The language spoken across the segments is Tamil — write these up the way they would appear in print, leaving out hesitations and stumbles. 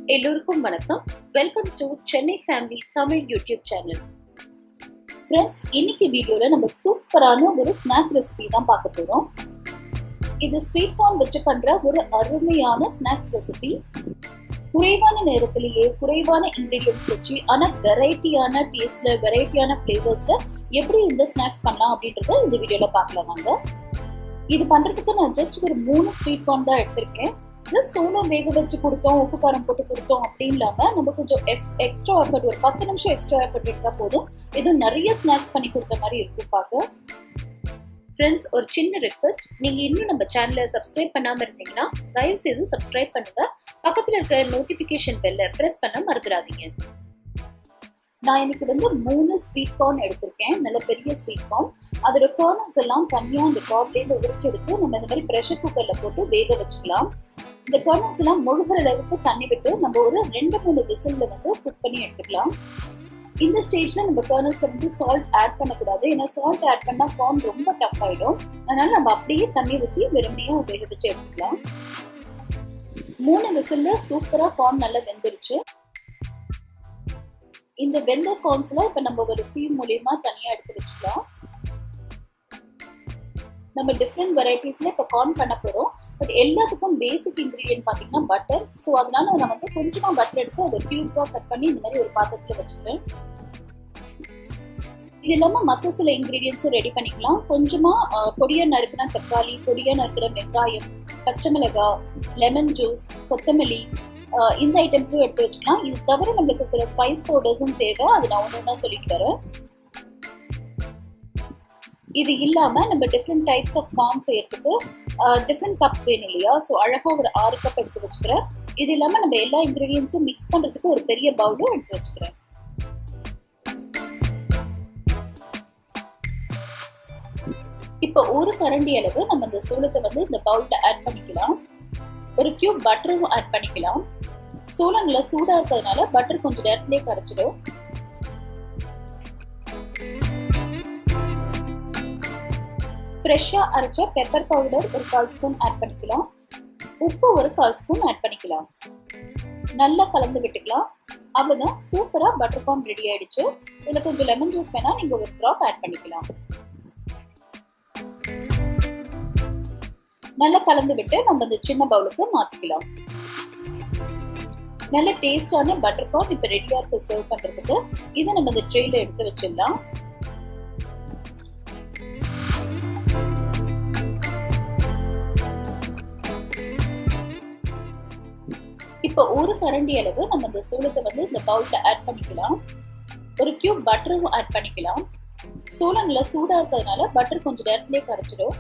எல்லோருக்கும் வணக்கம். Welcome to Chennai family Tamil YouTube channel. Friends, இன்னைக்கு வீடியோல நம்ம சூப்பரான ஒரு ஸ்நாக் ரெசிபி தான் பார்க்க போறோம். இது ஸ்வீட் கார்ன் வச்சு பண்ற ஒரு அருமையான ஸ்நாக்ஸ் ரெசிபி. குறைவான நேரத்திலேயே குறைவான இன்கிரீடியன்ஸ் வச்சு ஆனா வெரைட்டியான டேஸ்ட்ல வெரைட்டியான ஃபிளேவர்ஸ்ல எப்படி இந்த ஸ்நாக்ஸ் பண்ணலாம் அப்படின்றத இந்த வீடியோல பார்க்கலாம் வாங்க. இது பண்றதுக்கு நான் ஜஸ்ட் ஒரு 3 ஸ்வீட் கார்ன் தான் எடுத்திருக்கேன். ஜஸ்ட் சோளம் வேக வச்சு கொடுத்தோம், உப்பு காரம் போட்டு கொடுத்தோம் அப்படி இல்லாம நம்ம கொஞ்சம் எக்ஸ்ட்ரா எஃபர்ட், ஒரு 10 நிமிஷம் எக்ஸ்ட்ரா எஃபர்ட் எடுத்தா போதும். எதுவும் நிறைய ஸ்நாக்ஸ் பண்ணி கொடுத்த மாதிரி இருக்கும் பார்க்க. ஃப்ரெண்ட்ஸ், ஒரு சின்ன ரெக்வெஸ்ட், நீங்க இன்னும் நம்ம சேனலை சப்ஸ்கிரைப் பண்ணாம இருந்தீங்கன்னா தயவு செய்து சப்ஸ்கிரைப் பண்ணுங்க. பக்கத்துல இருக்க நோட்டிபிகேஷன் பெல்ல பிரஸ் பண்ண மறந்துடாதீங்க. நான் இன்னைக்கு 3 ஸ்வீட் கார்ன் எடுத்திருக்கேன், நல்ல பெரிய ஸ்வீட் கார்ன். அதோட கர்னல்ஸ் எல்லாம் தனியா அந்த கார்ன்லேருந்து உரிச்சு எடுத்து நம்ம இந்த மாதிரி ப்ரெஷர் குக்கர்ல போட்டு வேக வச்சுக்கலாம். இந்த கர்னல்ஸ் எல்லாம் முழுகிற அளவுக்கு தண்ணி விட்டு நம்ம ஒரு 2-3 விசில்ல குக் பண்ணி எடுத்துக்கலாம். இந்த ஸ்டேஜ்ல நம்ம கர்னல்ஸ்ல சால்ட் ஆட் பண்ணக்கூடாது, ஏன்னா சால்ட் ஆட் பண்ணா கார்ன் ரொம்ப டஃப் ஆயிடும். அதனால நம்ம அப்படியே தண்ணி ஊற்றி வெறுமனையா வேக வச்சு எடுத்துக்கலாம். 3 விசில்ல சூப்பரா கார்ன் நல்லா வெந்துருச்சு. இந்த வெந்த கார்ன்ஸ்ல இப்ப நம்ம ஒரு சீவ் மூலியமா தனியா எடுத்து வச்சுக்கலாம். நம்ம டிஃப்ரெண்ட் வெரைட்டிஸ்ல இப்ப கார்ன் பண்ண போறோம். பட் எல்லாத்துக்கும் பேசிக் இன்கிரீடியன்ட் பாத்தீங்கன்னா பட்டர். ஸோ அதனால நான் கொஞ்சமா பட்டர் எடுத்து அதை கியூப்ஸா கட் பண்ணி இந்த மாதிரி ஒரு பாத்திரத்துல வச்சுக்கிறேன். இது இல்லாம மற்ற சில இன்கிரீடியன்ஸும் ரெடி பண்ணிக்கலாம். கொஞ்சமா பொடியா நறுக்கின தக்காளி, பொடியா நறுக்கின வெங்காயம், பச்சை மிளகாய், லெமன் ஜூஸ், கொத்தமல்லி, இந்த ஐட்டம்ஸும் எடுத்து வச்சுக்கலாம். இது தவிர நம்மளுக்கு சில ஸ்பைஸ் பவுடர்ஸும் தேவை, அது நான் ஒன்று ஒன்றா சொல்லிட்டு வரேன். இது இல்லாம நம்ம டிஃப்ரெண்ட் டைப்ஸ் ஆஃப் கார்ன் செய்யறதுக்கு டிஃப்ரெண்ட் கப்ஸ் வேணும் இல்லையா? ஸோ அழகா ஒரு 6 கப் எடுத்து வச்சுக்கிறேன். இது இல்லாம நம்ம எல்லா இன்கிரீடியன்ஸும் மிக்ஸ் பண்றதுக்கு ஒரு பெரிய பவுலும் எடுத்து வச்சுக்கிறேன். இப்போ ஒரு கரண்டி அளவு நம்ம இந்த சோளத்தை இந்த பவுல்ல ஆட் பண்ணிக்கலாம். ஒரு கியூப் பட்டரும் ஆட் பண்ணிக்கலாம். சோளம் நல்லா சூடா இருக்கிறதுனால பட்டர் கொஞ்சம் நேரத்திலே கரைச்சிடும். ஃப்ரெஷ்ஷா அரைச்ச பெப்பர் பவுடர் ஒரு 1/4 ஸ்பூன் ஆட் பண்ணிக்கலாம். உப்பு ஒரு 1/4 ஸ்பூன் ஆட் பண்ணிக்கலாம். நல்லா கலந்து விட்டுக்கலாம். அவ்வளவுதான், சூப்பரா பட்டர் கார்ன் ரெடி ஆயிடுச்சு. இதுல கொஞ்சம் லெமன் ஜூஸ் வேணா நீங்க ஒரு டிராப் ஆட் பண்ணிக்கலாம். நல்லா கலந்து விட்டு நம்ம இந்த சின்ன பவுலுக்கு மாத்திக்கலாம். நல்ல டேஸ்டான பட்டர் கார்ன் இப்ப ரெடியா இருக்கு சர்வ் பண்றதுக்கு. இதை நம்ம இந்த ட்ரேல எடுத்து வச்சிடலாம். இப்போ ஒரு கரண்டி அளவு நம்ம இந்த சோளத்தை இந்த பவுல்ல ஆட் பண்ணிக்கலாம். ஒரு கியூப் பட்டரும் ஆட் பண்ணிக்கலாம். சோளம் நல்லா சூடா இருக்கிறதுனால பட்டர் கொஞ்சம் நேரத்திலே கரைச்சிடும்.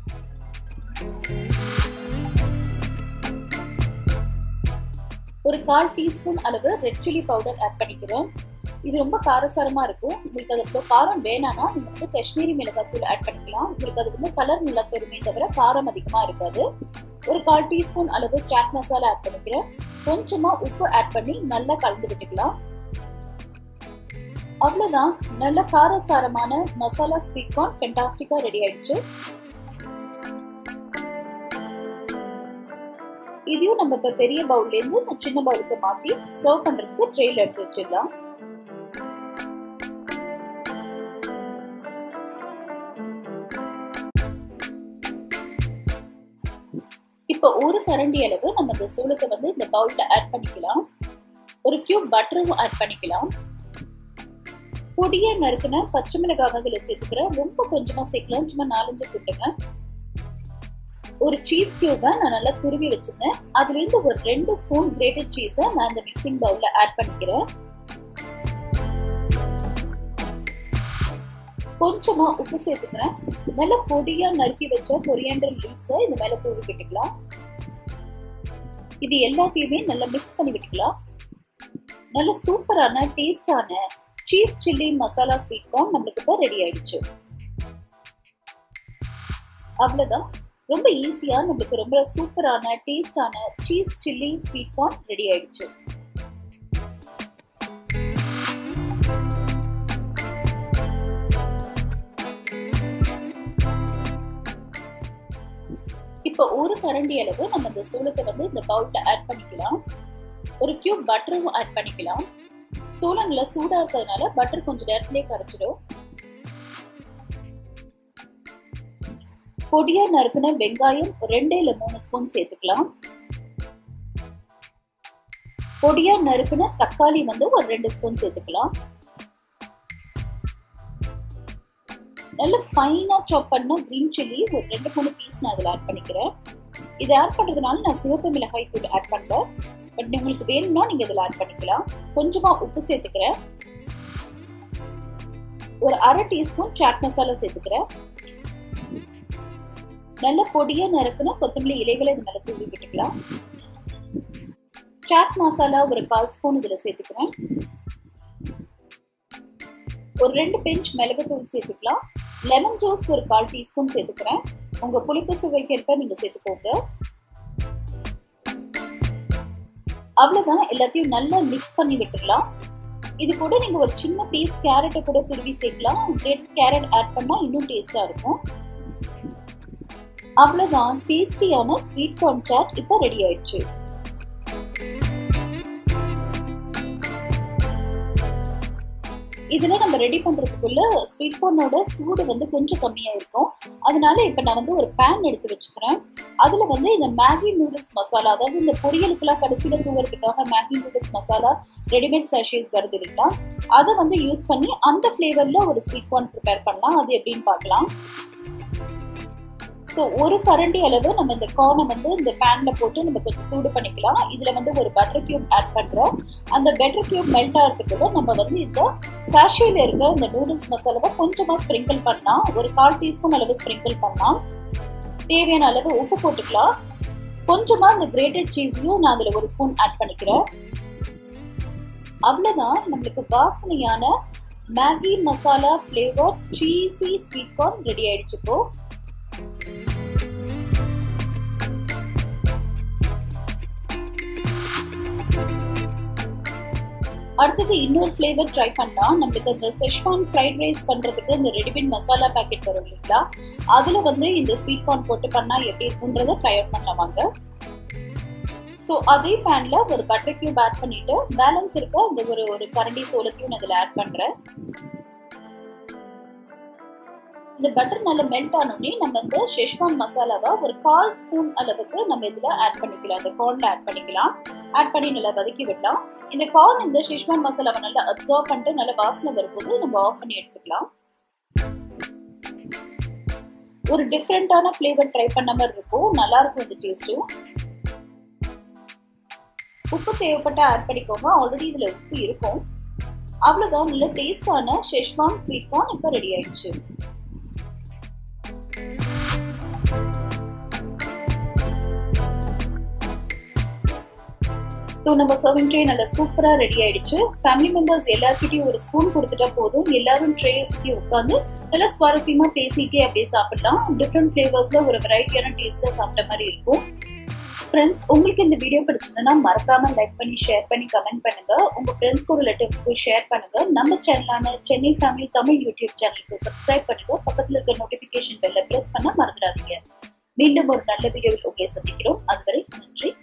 ஒரு 1/4 டீஸ்பூன் அளவு ரெட் சில்லி பவுடர் ஆட் பண்ணிக்கிறோம். இது ரொம்ப காரசாரமா இருக்கும். உங்களுக்கு அது காரம் வேணாம்னா நீங்க காஷ்மீரி மிளகாய் தூள் ஆட் பண்ணிக்கலாம். உங்களுக்கு அது கலர் நல்லா தருமே தவிர காரம் அதிகமா இருக்காது. ஒரு 1/4 டீஸ்பூன் அளவு சாட் மசாலா ஆட் பண்ணிக்கிறேன். கொஞ்சமா உப்பு ஆட் பண்ணி நல்லா கலந்து விட்டுக்கலாம். அவ்வளவுதான், நல்ல காரசாரமான மசாலா ஸ்வீட் கார்ன் ஃபென்டாஸ்டிக்கா ரெடி ஆயிடுச்சு. இதையும் நம்ம இப்ப பெரிய பவுல்ல இருந்து இந்த சின்ன பவுலுக்கு மாத்தி சர்வ் பண்றதுக்கு ட்ரேல எடுத்து வச்சிடலாம். இப்போ ஒரு கரண்டி அளவு நம்ம இந்த சோளத்தை இந்த பவுல்ல ஆட் பண்ணிக்கலாம். ஒரு கியூப் பட்டரும் ஆட் பண்ணிக்கலாம். பொடியா நறுக்குன பச்சை மிளகாய் இதுல சேர்த்துக்கிறேன். ரொம்ப கொஞ்சமா சேர்க்கலாம், சும்மா 4-5 துண்டுங்க. ஒரு சீஸ் கியூபை நான் நல்லா துருவி வச்சிருந்தேன். அதுல இருந்து ஒரு 2 ஸ்பூன் கிரேட்டட் சீஸை நான் இந்த மிக்சிங் பவுல்ல ஆட் பண்ணிக்கிறேன். கொஞ்சமா உப்பு சேர்த்துக்கிறேன். நல்லா பொடியா நறுக்கி வச்ச கொரியாண்டர் லீவ்ஸை இந்த மேல தூவி விட்டுக்கலாம். இது எல்லாத்தையுமே நல்லா மிக்ஸ் பண்ணி விட்டுக்கலாம். நல்ல சூப்பரான டேஸ்டான cheese chilli masala sweet corn நம்மளுக்கு இப்ப ரெடி ஆயிடுச்சு. அவ்வளவுதான், ரொம்ப ஈஸியா நம்மளுக்கு ரொம்ப சூப்பரான டேஸ்டான cheese chilli sweet corn ready ஆயிடுச்சு. இப்போ ஒரு கரண்டி அளவு நம்ம இந்த சோளத்தை இந்த பவுல்ல ஆட் பண்ணிக்கலாம். ஒரு கியூப் பட்டரும் ஆட் பண்ணிக்கலாம். சோளங்கள சூடா இருக்கிறதுனால பட்டர் கொஞ்சம் நேரத்திலே கரைச்சிடும். பொடியா நறுக்குன வெங்காயம் 2 இல்ல 3 ஸ்பூன் சேர்த்துக்கலாம். பொடியா நறுக்குன தக்காளி வந்து ஒரு 2 ஸ்பூன் சேர்த்துக்கலாம். நல்ல ஃபைனா சாப் பண்ண கிரீன் சில்லி ஒரு 2-3 பீஸ் நான் அதில் ஆட் பண்ணிக்கிறேன். இதை ஆட் பண்றதுனால நான் சிவப்பு மிளகாய் தூள் ஆட் பண்ணல. பட் உங்களுக்கு வேணும்னா நீங்க இதில் ஆட் பண்ணிக்கலாம். கொஞ்சமா உப்பு சேர்த்துக்கிறேன். ஒரு 1/2 டீஸ்பூன் சாட் மசாலா சேர்த்துக்கிறேன். நல்ல பொடியா நறுக்குன கொத்தமல்லி இலைகளை இது மேல தூவி விட்டுக்கலாம். சாட் மசாலா ஒரு 1/4 ஸ்பூன் இதில் சேர்த்துக்கிறேன். ஒரு 2 பிஞ்ச் மிளகுத்தூள் சேர்த்துக்கலாம். லெமன் ஜூஸ் ஒரு 1/4 டீஸ்பூன் சேர்த்துக்கிறேன். உங்க புளிப்பு சுவைக்கேற்ப நீங்க சேர்த்துக்கோங்க. அவ்வளவுதான், எல்லாத்தையும் நல்லா மிக்ஸ் பண்ணி விட்டுடலாம். இது கூட நீங்க ஒரு சின்ன பீஸ் கேரட்டை கூட துருவி சேர்க்கலாம். கிரேட் கேரட் ஆட் பண்ணா இன்னும் டேஸ்டா இருக்கும். அவ்வளவுதான், டேஸ்டியான ஸ்வீட் கார்ன் சாட் இப்போ ரெடி ஆயிடுச்சு. இதுல நம்ம ரெடி பண்றதுக்குள்ள ஸ்வீட் கார்னோட சூடு வந்து கொஞ்சம் கம்மியா இருக்கும். அதனால இப்ப நான் வந்து ஒரு பேன் எடுத்து வச்சுக்கிறேன். அதுல வந்து இந்த மேகி நூடுல்ஸ் மசாலா, அதாவது இந்த பொரியலுக்குலாம் கடைசியில தூவுறதுக்காக மேகி நூடுல்ஸ் மசாலா ரெடிமேட் சாஷேஸ் வருது இல்லைங்களா, அதை வந்து யூஸ் பண்ணி அந்த ஃபிளேவர்ல ஒரு ஸ்வீட் கார்ன் ப்ரிப்பேர் பண்ணலாம். அது எப்படின்னு பார்க்கலாம். ஸோ ஒரு கரண்டி அளவு நம்ம இந்த கார்னை வந்து இந்த பேன்ல போட்டு நம்ம கொஞ்சம் சூடு பண்ணிக்கலாம். இதுல வந்து ஒரு பட்டர் கியூப் ஆட் பண்றோம். அந்த பட்டர் கியூப் மெல்ட் ஆகிறதுக்குள்ள நம்ம வந்து இந்த சாஷேல இருக்க இந்த நூடுல்ஸ் மசாலாவை கொஞ்சமா ஸ்ப்ரிங்கிள் பண்ணலாம். ஒரு 1/4 டீஸ்பூன் அளவு ஸ்ப்ரிங்கிள் பண்ணலாம். தேவையான அளவு உப்பு போட்டுக்கலாம். கொஞ்சமா இந்த கிரேட்டட் சீஸையும் நான் அதுல ஒரு ஸ்பூன் ஆட் பண்ணிக்கிறேன். அவ்வளவுதான், நம்மளுக்கு வாசனையான Maggi masala flavour cheesy sweet corn ready ஆயிடுச்சு. இப்போ அடுத்தது இன்னொரு ஃபிளேவர் ட்ரை பண்ணலாம். நம்மளுக்கு இந்த செஷ்வான் ஃப்ரைட் ரைஸ் பண்றதுக்கு இந்த ரெடிமேட் மசாலா பேக்கெட் வரும் இல்லைங்களா, அதுல வந்து இந்த ஸ்வீட் கார்ன் போட்டு பண்ணா எப்படி இருக்குன்றத ட்ரை அவுட் பண்ணலாமாங்க. ஸோ அதே பேன்ல ஒரு பட்டர் கியூப் ஆட் பண்ணிட்டு பேலன்ஸ் இருக்க அந்த ஒரு கரண்டி சோளத்தையும் அதில் ஆட் பண்றேன். இந்த பட்டர் நல்லா மெல்ட் ஆனோடனே நம்ம இந்த ஷெஷ்வான் மசாலாவை ஒரு 1/4 ஸ்பூன் அளவுக்கு நம்ம இதுல ஆட் பண்ணிக்கலாம். இந்த கார்ன்ல ஆட் பண்ணிக்கலாம். ஆட் பண்ணி நல்லா வதக்கி விடலாம். இந்த கார்ன் இந்த ஷெஷ்வான் மசாலாவை நல்லா அப்சார்ப் பண்ணிட்டு நல்ல வாசனை வரும்போது நம்ம ஆஃப் பண்ணி எடுத்துக்கலாம். ஒரு டிஃப்ரெண்டான ஃபிளேவர் ட்ரை பண்ண மாதிரி இருக்கும். நல்லா இருக்கும் இந்த டேஸ்டும். உப்பு தேவைப்பட்ட ஆட் பண்ணிக்கோங்க. ஆல்ரெடி இதுல உப்பு இருக்கும். அவ்வளவுதான், நல்ல டேஸ்டான ஷெஷ்வான் ஸ்வீட் கார்ன் இப்போ ரெடி ஆயிடுச்சு. ஸோ நம்ம சர்விங் ட்ரே நல்லா சூப்பரா ரெடி ஆயிடுச்சு. ஃபேமிலி மெம்பர்ஸ் எல்லாருக்கிட்டையும் ஒரு ஸ்பூன் கொடுத்துட்டா போதும். எல்லாரும் ட்ரே சுற்றி உட்காந்து நல்லா சுவாரஸ்யமா பேசிட்டே அப்படியே சாப்பிடலாம். டிஃப்ரெண்ட் ஃபிளேவர்ஸ்ல ஒரு வெரைட்டியான டேஸ்ட்ல சாப்பிட்ட மாதிரி இருக்கும். ஃப்ரெண்ட்ஸ், உங்களுக்கு இந்த வீடியோ பிடிச்சதுன்னா மறக்காம லைக் பண்ணி, ஷேர் பண்ணி, கமெண்ட் பண்ணுங்க. உங்க ஃப்ரெண்ட்ஸ்க்கு ரிலேட்டிவ்ஸ்க்கு ஷேர் பண்ணுங்க. நம்ம சேனலான சென்னை ஃபேமிலி தமிழ் யூடியூப் சேனலுக்கு சப்ஸ்கிரைப் பண்ணுங்க. பக்கத்துல இருக்க நோட்டிபிகேஷன் பெல்ல பிரஸ் பண்ண மறந்துடாதீங்க. மீண்டும் ஒரு நல்ல வீடியோவில் உங்களை சந்திக்கிறோம். அதுவரை நன்றி.